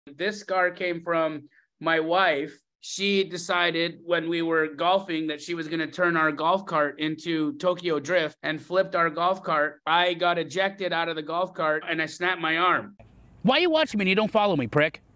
This scar came from my wife. She decided when we were golfing that she was going to turn our golf cart into Tokyo Drift and flipped our golf cart. I got ejected out of the golf cart and I snapped my arm. Why are you watching me and you don't follow me, prick?